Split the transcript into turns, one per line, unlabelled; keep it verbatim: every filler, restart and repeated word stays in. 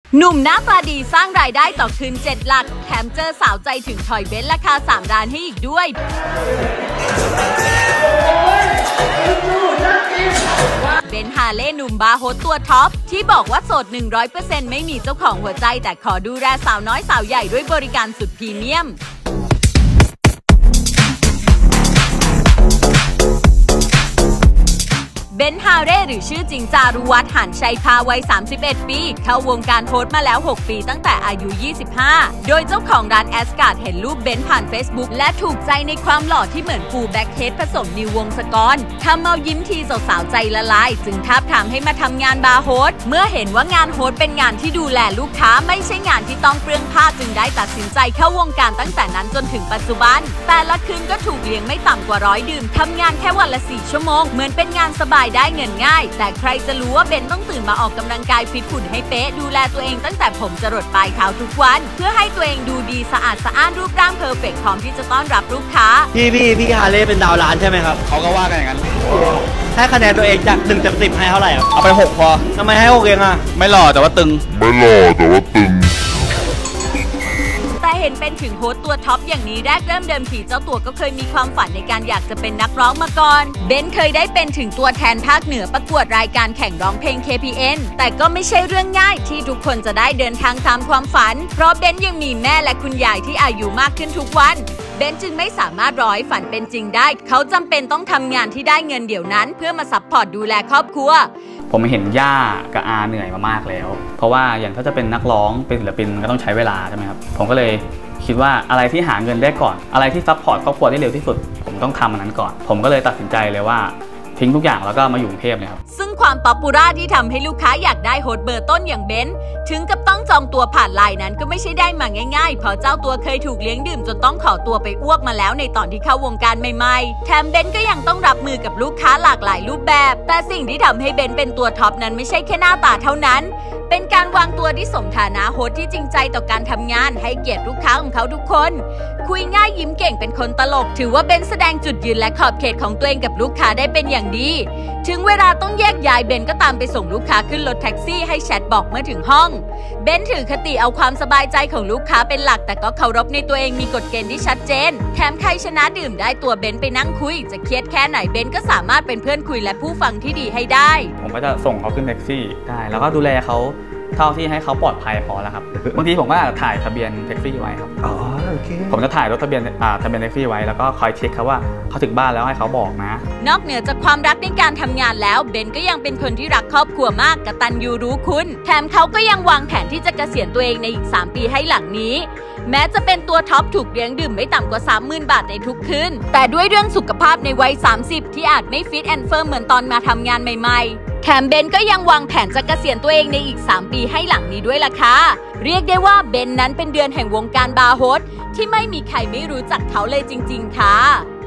หนุ่มหน้าตาดีสร้างรายได้ต่อคืนเจ็ดหลักแถมเจอสาวใจถึงถอยเบนซ์ราคาสามล้านให้อีกด้วยเบนซ์ฮาร์เลย์หนุ่มบาร์โฮสตัวท็อปที่บอกว่าโสด หนึ่งร้อยเปอร์เซ็นต์ ไม่มีเจ้าของหัวใจแต่ขอดูแลสาวน้อยสาวใหญ่ด้วยบริการสุดพรีเมียมเบนซ์ฮาร์เลย์หรือชื่อจริงจารุวัฒน์หานชัยพาวัยสามสิบเอ็ดปีเข้าวงการโฮสต์มาแล้วหกปีตั้งแต่อายุยี่สิบห้าโดยเจ้าของร้านแอสการ์ดเห็นรูปเบนซ์ผ่าน Facebook และถูกใจในความหล่อที่เหมือนฟูลแบ็คเฮดผสมนิววงศกรทำเอายิ้มทีสาวๆใจละลายจึงท้าทามให้มาทำงานบาร์โฮสต์เมื่อเห็นว่างานโฮสต์เป็นงานที่ดูแลลูกค้าไม่ใช่งานที่ต้องเปลืองผ้าจึงได้ตัดสินใจเข้าวงการตั้งแต่นั้นจนถึงปัจจุบันแต่ละคืนก็ถูกเลี้ยงไม่ต่ำกว่าร้อยดื่มทำงานแค่วันละสี่ชั่วโมงเหมือนเป็นงานสบายได้เงินง่ายแต่ใครจะรู้ว่าเบนต้องตื่นมาออกกำลังกายฟิตหุ่นให้เป๊ะดูแลตัวเองตั้งแต่ผมจรดปลายเท้าทุกวันเพื่อให้ตัวเองดูดีสะอาดสะอ้านรูปร่างเพอร์เฟกต์พร้อมที่จะต้อนรับลูกค้า
พี่พี่พี่ฮาร์เลย์เป็นดาวร้านใช่ไหมครับ
เขาก็ว่ากันอย่างนั้น
ให้คะแนนตัวเองจากหนึ่งเต็มสิบให้เท่าไหร่ครับ
เอาไปหกพอ
ทำไมให้หกเองอ่ะ
ไม่หล่อแต่ว่าตึง
ไม่หล่อแต่ว่าตึง
แต่เห็นเป็นถึงโฮสต์ตัวท็อปอย่างนี้แรกเริ่มเดิมทีเจ้าตัวก็เคยมีความฝันในการอยากจะเป็นนักร้องมาก่อนเบนเคยได้เป็นถึงตัวแทนภาคเหนือประกวดรายการแข่งร้องเพลง เค พี เอ็น แต่ก็ไม่ใช่เรื่องง่ายที่ทุกคนจะได้เดินทางตามความฝันเพราะเบนยังมีแม่และคุณยายที่อายุมากขึ้นทุกวันเบนจึงไม่สามารถรอให้ฝันเป็นจริงได้เขาจำเป็นต้องทำงานที่ได้เงินเดี๋ยวนั้นเพื่อมาซัพพอร์ตดูแลครอบครัว
ผมเห็นย่ากับอาเหนื่อยมามากแล้วเพราะว่าอย่างถ้าจะเป็นนักร้องเป็นศิลปินก็ต้องใช้เวลาใช่ไหมครับผมก็เลยคิดว่าอะไรที่หาเงินได้ก่อนอะไรที่ซัพพอร์ตครอบครัวได้เร็วที่สุดผมต้องทำอันนั้นก่อนผมก็เลยตัดสินใจเลยว่าทิ้งทุกอย่างแล้วก็มาอยู่กรุงเทพเลยครับ
ซึ่งความป๊อปปูล่าที่ทำให้ลูกค้าอยากได้โฮสต์เบอร์ต้นอย่างเบนถึงกับต้องจองตัวผ่านไลน์นั้นก็ไม่ใช่ได้มาง่ายๆเพราะเจ้าตัวเคยถูกเลี้ยงดื่มจนต้องขอตัวไปอ้วกมาแล้วในตอนที่เข้าวงการใหม่ๆแถมเบนก็ยังต้องรับมือกับลูกค้าหลากหลายรูปแบบแต่สิ่งที่ทำให้เบนเป็นตัวท็อปนั้นไม่ใช่แค่หน้าตาเท่านั้นเป็นการวางตัวที่สมฐานะโฮสต์ที่จริงใจต่อการทำงานให้เกียรติลูกค้าของเขาทุกคนคุยง่ายยิ้มเก่งเป็นคนตลกถือว่าเบนแสดงจุดยืนและขอบเขตของตัวเองกับลูกค้าได้เป็นอย่างดีถึงเวลาต้องแยกย้ายเบนก็ตามไปส่งลูกค้าขึ้นรถแท็กซี่ให้แชทบอกเมื่อถึงห้องเบนถือคติเอาความสบายใจของลูกค้าเป็นหลักแต่ก็เคารพในตัวเองมีกฎเกณฑ์ที่ชัดเจนแถมใครชนะดื่มได้ตัวเบนไปนั่งคุยจะเครียดแค่ไหนเบนก็สามารถเป็นเพื่อนคุยและผู้ฟังที่ดีให้ได้
ผมก็จะส่งเขาขึ้นแท็กซี่ได้แล้วก็ดูแลเขาเท่าที่ให้เขาปลอดภัยพอแล้วครับบางทีผมก็ถ่ายทะเบียนแท็กซี่ไว้ครับ
อ๋อโอเค
ผมจะถ่ายรถทะเบียนอ่าทะเบียนแท็กซี่ไว้แล้วก็คอยเช็คเขาว่าเขาถึงบ้านแล้วให้เขาบอกนะ
นอกเหนือจากความรักในการทำงานแล้วเบนก็ยังเป็นคนที่รักครอบครัวมากกตัญญูรู้คุณแถมเขาก็ยังวางแผนที่จะเกษียณตัวเองในอีกสามปีให้หลังนี้แม้จะเป็นตัวท็อปถูกเลี้ยงดื่มไม่ต่ำกว่า สามหมื่น บาทในทุกคืนแต่ด้วยเรื่องสุขภาพในวัยสามสิบที่อาจไม่ฟิตแอนด์เฟิร์มเหมือนตอนมาทำงานใหม่ๆแถมเบนก็ยังวางแผนจะเกษียณตัวเองในอีกสามปีให้หลังนี้ด้วยล่ะค่ะเรียกได้ว่าเบนนั้นเป็นเดือนแห่งวงการบาร์โฮสที่ไม่มีใครไม่รู้จักเขาเลยจริงๆค่ะ